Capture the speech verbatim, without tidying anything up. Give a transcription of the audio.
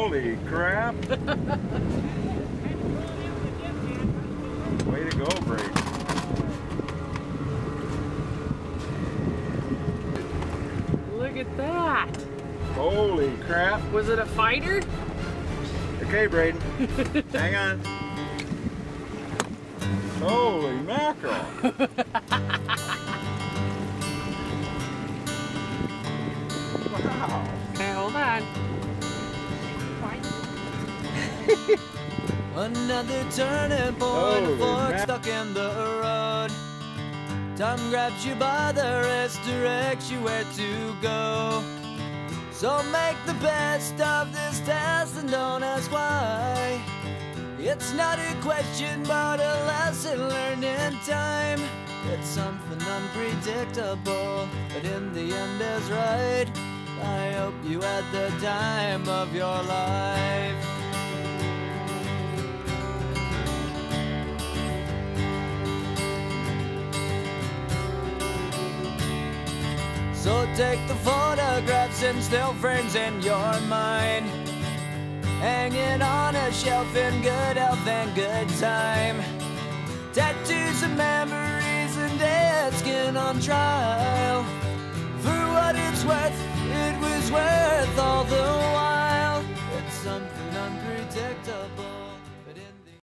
Holy crap. Way to go, Brayden. Look at that. Holy crap. Was it a fighter? Okay, Brayden. Hang on. Holy mackerel. Wow. Okay, hold on. Another turning point, Holy fork man. stuck in the road. Time grabs you by the wrist, directs you where to go. So make the best of this test and don't ask why. It's not a question but a lesson learned in time. It's something unpredictable, but in the end is right. I hope you had the time of your life. So take the photographs and still frames in your mind, hanging on a shelf in good health and good time. Tattoos and memories and dead skin on trial. For what it's worth,